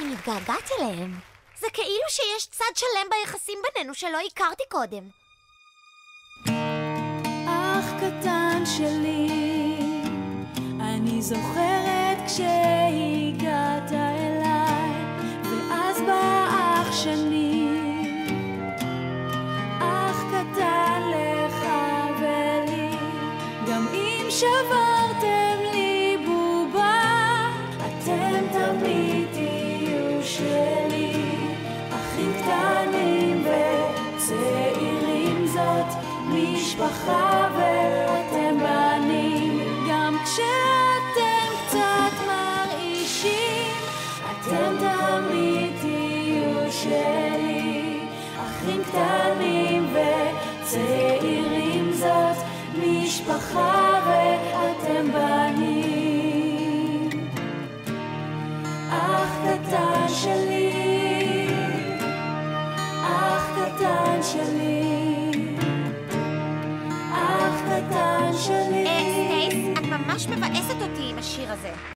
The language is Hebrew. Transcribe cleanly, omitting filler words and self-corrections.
אני מתגעגעת אליהם. זה כאילו שיש צד שלם ביחסים בינינו שלא הכרתי קודם. אח קטן שלי, אני זוכרת כשהגעת אליי, ואז בא אח שני. אח קטן לך ולי, גם אם שברתם לי בובה, אתם תמיד תהיו שלי. אחים קטנים וצעירים, זאת משפחה ואתם בנים. גם כשאתם קצת מרעישים, אתם תמיד תהיו שלי. אחים קטנים וצעירים, זאת משפחה ואתם בנים. אח קטן שלי, אח קטן שלי, אח קטן שלי. סטייס, את ממש מבאסת אותי עם השיר הזה.